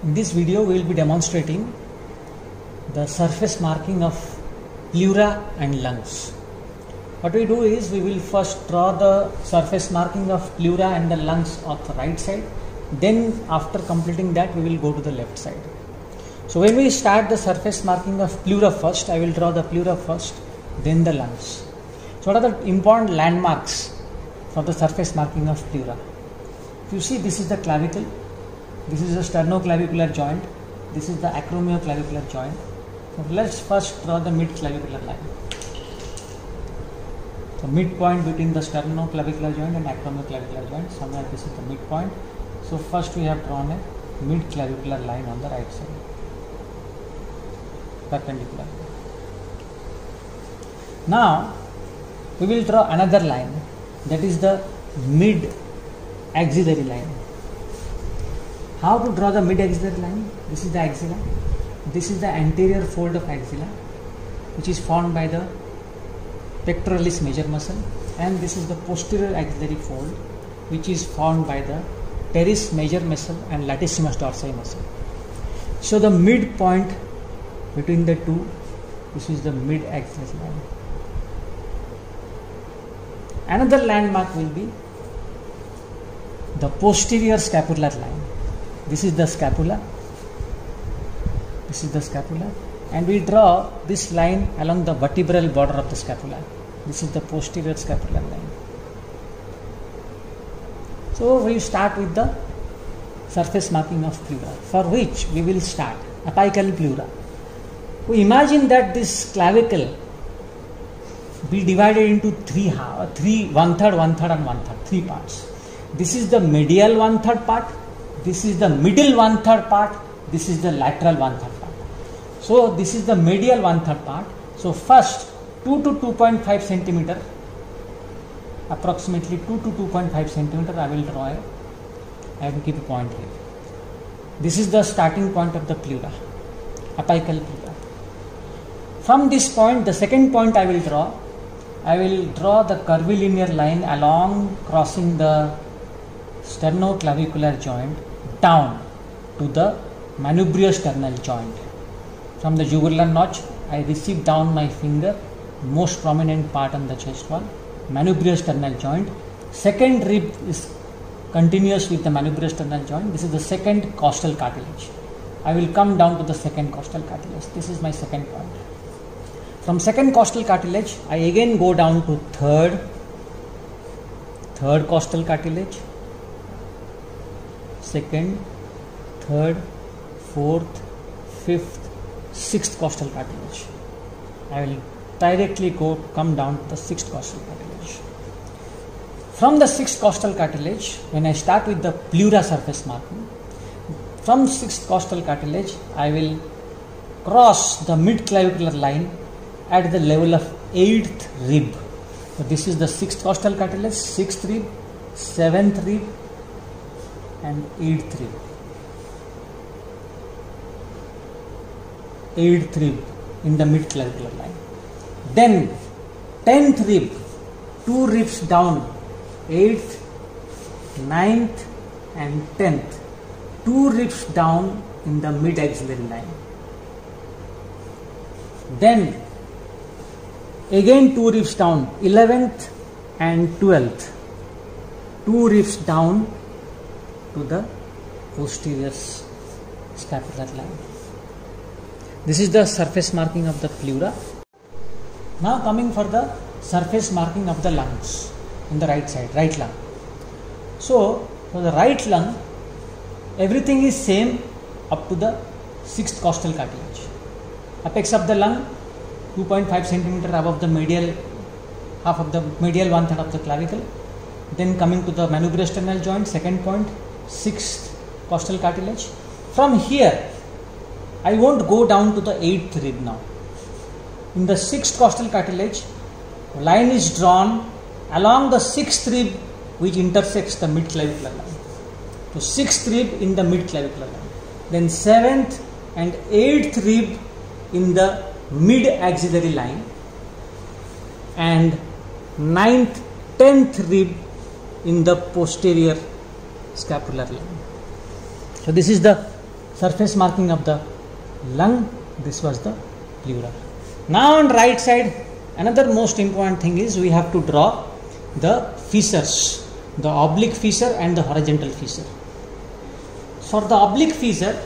In this video we will be demonstrating the surface marking of pleura and lungs. What we do is we will first draw the surface marking of pleura and the lungs on the right side. Then after completing that we will go to the left side. So when we start the surface marking of pleura first, I will draw the pleura first, then the lungs. So what are the important landmarks for the surface marking of pleura? If you see, this is the clavicle, this is the sternoclavicular joint, this is the acromioclavicular joint. So let's first draw the mid-clavicular line. The midpoint between the sternoclavicular joint and acromioclavicular joint, somewhere this is the midpoint. So first we have drawn a mid-clavicular line on the right side, perpendicular. Now we will draw another line, that is the mid-axillary line. How to draw the mid-axillary line? This is the axilla. This is the anterior fold of axilla, which is formed by the pectoralis major muscle, and this is the posterior axillary fold, which is formed by the teres major muscle and latissimus dorsi muscle. So the midpoint between the two, this is the mid-axillary line. Another landmark will be the posterior scapular line. This is the scapula. This is the scapula, and we draw this line along the vertebral border of the scapula. This is the posterior scapular line. So we start with the surface marking of pleura, for which we will start apical pleura. We imagine that this clavicle be divided into three, one-third, one-third and one-third, three parts. This is the medial one-third part, this is the middle one-third part, this is the lateral one-third part. So this is the medial one-third part. So first 2 to 2.5 centimeter, approximately 2 to 2.5 centimeter, I will draw I will keep a point here. This is the starting point of the pleura, apical pleura. From this point, the second point I will draw the curvilinear line along crossing the sternoclavicular joint down to the manubriosternal joint. From the jugular notch, I receive down my finger, most prominent part on the chest wall, manubriosternal joint. Second rib is continuous with the manubriosternal joint. This is the second costal cartilage. I will come down to the second costal cartilage. This is my second point. From second costal cartilage, I again go down to third costal cartilage, second, third, fourth, fifth, sixth costal cartilage. I will directly come down to the sixth costal cartilage. From the sixth costal cartilage, when I start with the pleura surface marking, from sixth costal cartilage, I will cross the mid-clavicular line at the level of 8th rib. So this is the sixth costal cartilage, 6th rib, 7th rib and 8th rib. 8th rib in the mid-clavicular line. Then 10th rib, 2 ribs down, 8th, 9th and 10th. 2 ribs down in the mid-axillary line. Then again 2 ribs down, 11th and 12th. 2 ribs down to the posterior scapular line. This is the surface marking of the pleura. Now coming for the surface marking of the lungs on the right side, right lung. So for the right lung, everything is same up to the sixth costal cartilage. Apex of the lung 2.5 centimeter above the medial half of the medial one-third of the clavicle. Then coming to the manubriosternal joint, second point, sixth costal cartilage. From here, I won't go down to the 8th rib now. In the sixth costal cartilage, line is drawn along the 6th rib which intersects the mid-clavicular line. So 6th rib in the mid-clavicular line. Then 7th and 8th rib in the mid-axillary line. And 9th, 10th rib in the posterior scapular line. So this is the surface marking of the lung, this was the pleura. Now on right side, another most important thing is we have to draw the fissures, the oblique fissure and the horizontal fissure. For the oblique fissure,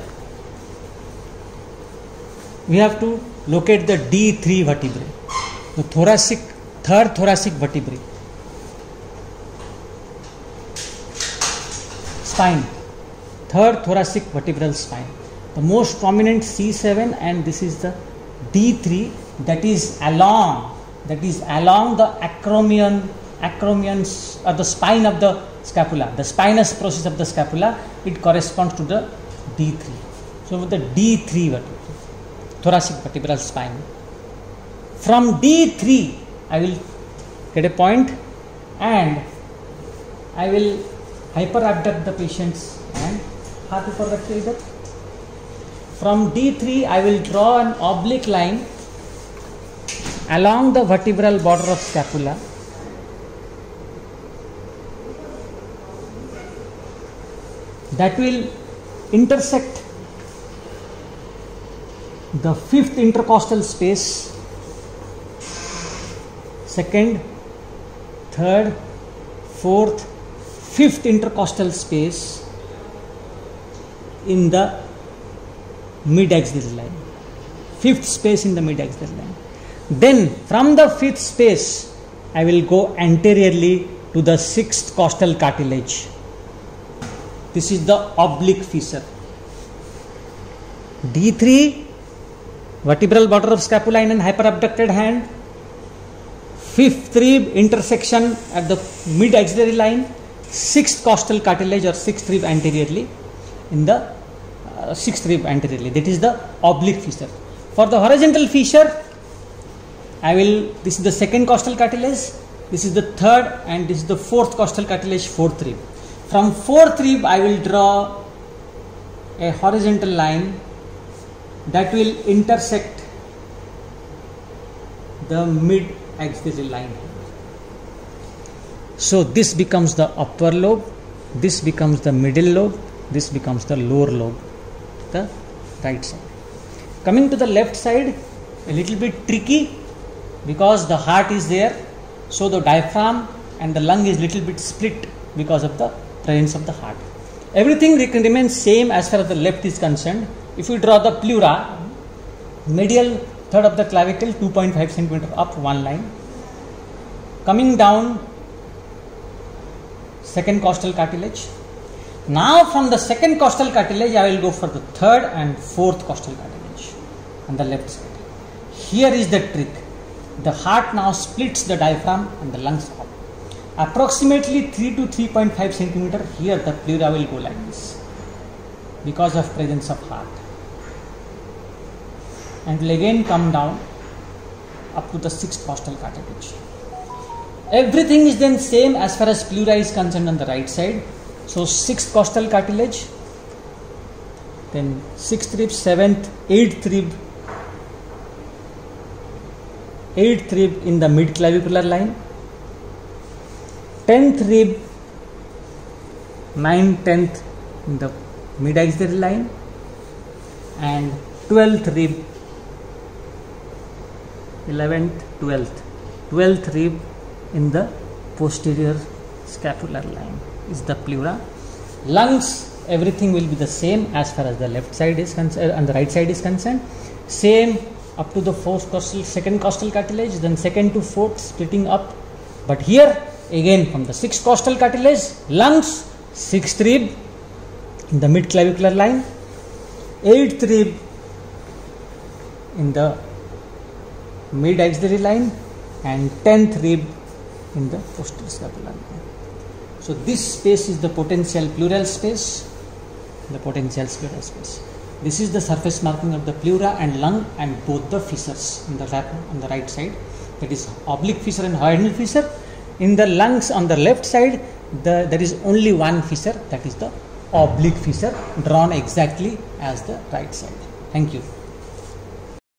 we have to locate the D3 vertebrae, the third thoracic vertebrae, spine, third thoracic vertebral spine. The most prominent C7, and this is the D3, that is along the acromions or the spine of the scapula, the spinous process of the scapula. It corresponds to the D3. So with the D3 vertebrae, thoracic vertebral spine. From D3 I will get a point and I will hyperabduct the patient's hand. From D3 I will draw an oblique line along the vertebral border of scapula that will intersect the fifth intercostal space, second, third, fourth, fifth intercostal space in the mid-axillary line, fifth space in the mid-axillary line. Then from the fifth space I will go anteriorly to the sixth costal cartilage. This is the oblique fissure. D3, vertebral border of scapula in an hyperabducted hand, fifth rib intersection at the mid-axillary line, sixth costal cartilage or sixth rib anteriorly in the sixth rib anteriorly. That is the oblique fissure. For the horizontal fissure, this is the second costal cartilage, this is the third, and this is the fourth costal cartilage, fourth rib. From fourth rib I will draw a horizontal line that will intersect the mid-axillary line. So this becomes the upper lobe, this becomes the middle lobe, this becomes the lower lobe, the right side. Coming to the left side, a little bit tricky because the heart is there, so the diaphragm and the lung is little bit split because of the presence of the heart. Everything remains same as far as the left is concerned. If we draw the pleura, medial third of the clavicle 2.5 cm up one line, coming down second costal cartilage. Now from the second costal cartilage I will go for the third and fourth costal cartilage on the left side. Here is the trick. The heart now splits the diaphragm and the lungs up. Approximately 3 to 3.5 cm here the pleura will go like this because of presence of heart, and will again come down up to the sixth costal cartilage. Everything is then same as far as pleura is concerned on the right side. So sixth costal cartilage, then sixth rib, seventh, eighth rib in the mid clavicular line, 10th rib, 9th, 10th in the mid axillary line, and 12th rib, 11th, 12th rib in the posterior scapular line is the pleura. Lungs, everything will be the same as far as the left side is concerned and the right side is concerned. Same up to the second costal cartilage, then second to fourth splitting up. But here again from the sixth costal cartilage, lungs, sixth rib in the mid clavicular line, eighth rib in the mid axillary line, and 10th rib in the posterior scapular line. So this space is the potential pleural space, This is the surface marking of the pleura and lung and both the fissures on the right side, that is oblique fissure and horizontal fissure. In the lungs on the left side, there is only one fissure, that is the oblique fissure, drawn exactly as the right side. Thank you.